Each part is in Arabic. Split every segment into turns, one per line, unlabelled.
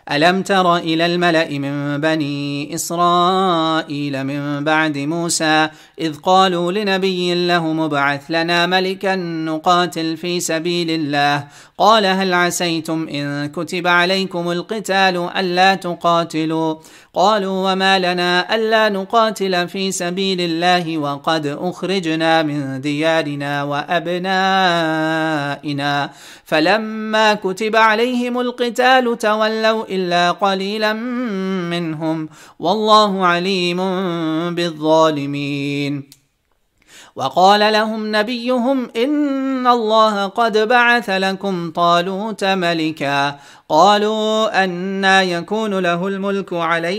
ألم تر إلى الملأ من بني إسرائيل من بعد موسى إذ قالوا لنبي له مبعث لنا ملكا نقاتل في سبيل الله قال هل عسيتم إن كتب عليكم القتال ألا تقاتلوا قالوا وما لنا ألا نقاتل في سبيل الله وقد أخرجنا من ديارنا وأبنائنا فلما كتب عليهم القتال تولوا إلا قليلا منهم والله عليم بالظالمين. وقال لهم نبيهم إن الله قد بعث لكم طالوت ملكا قالوا أنى يكون له الملك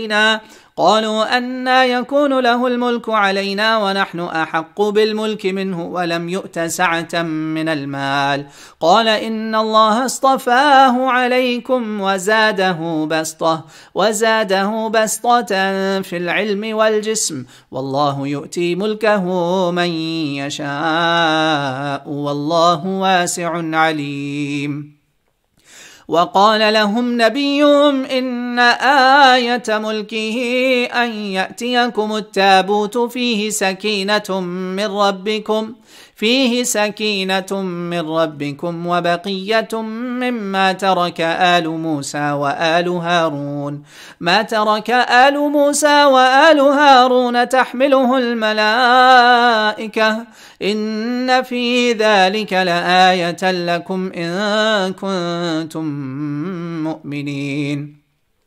علينا ونحن أحق بالملك منه ولم يؤت سعة من المال قال إن الله اصطفاه عليكم وزاده بسطة في العلم والجسم والله يؤتي ملكه من يشاء والله واسع عليم. وقال لهم نبيهم إن آية ملكه أن يأتيكم التابوت فيه سكينة من ربكم وبقية مما ترك آل موسى وآل هارون تحمله الملائكة إن في ذلك لآية لكم إن كنتم مؤمنين.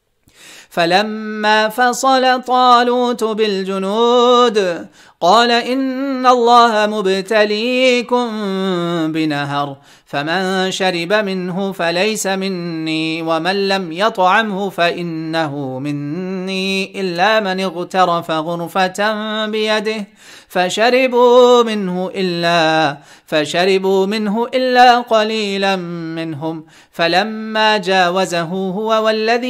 فلما فصل طالوت بالجنود قال إن الله مبتليكم بنهر فمن شرب منه فليس مني ومن لم يطعمه فإنه مني إلا من اغترف غرفة بيده فشربوا منه إلا قليلا منهم فلما جاوزه هو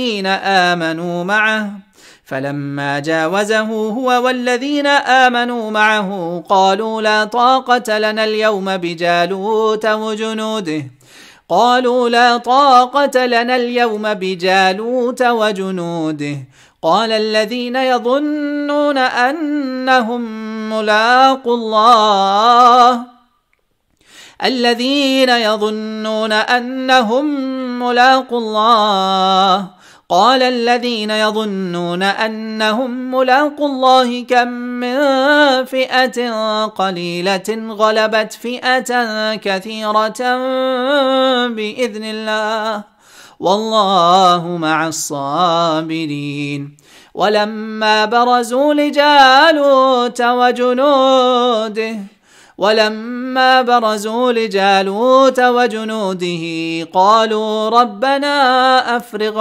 والذين آمنوا معه قالوا لا طاقة لنا اليوم بجالوت وجنوده قال الذين يظنون أنهم ملاقو الله كم من فئة قليلة غلبت فئة كثيرة بإذن الله والله مع الصابرين. ولما برزوا لجالوت وجنوده قالوا ربنا أفرغ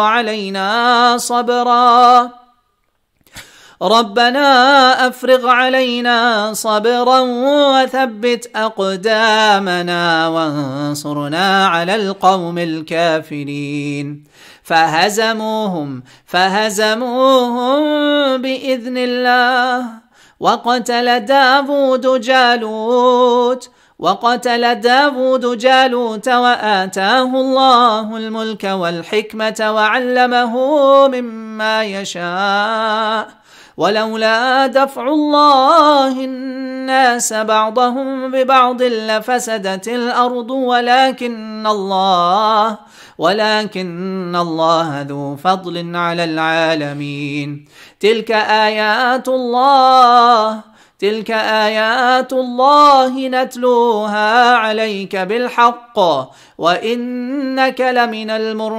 علينا صبرا وثبت أقدامنا وانصرنا على القوم الكافرين. فهزموهم بإذن الله وقتل داود جالوت وآتاه الله الملك والحكمة وعلمه مما يشاء ولولا دفع الله الناس بعضهم ببعض لفسدت الأرض ولكن الله ذو فضل على العالمين. تلك آيات الله نتلوها عليك بالحق وإنك لمن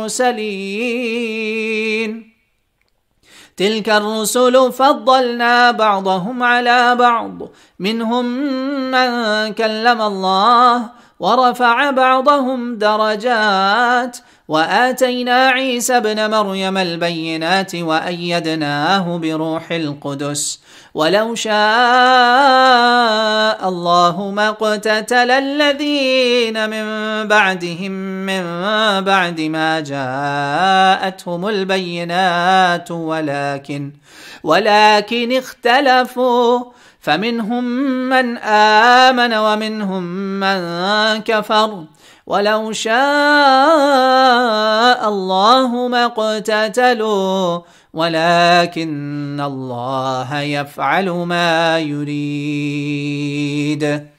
المرسلين. تلك الرسل فضلنا بعضهم على بعض منهم من كلم الله ورفع بعضهم درجات وآتينا عيسى ابن مريم البينات وأيدناه بروح القدس ولو شاء الله ما اقتتل الذين من بعدهم من بعد ما جاءتهم البينات ولكن اختلفوا فمنهم من آمن ومنهم من كفر ولو شاء الله ما اقتتلوا ولكن الله يفعل ما يريد.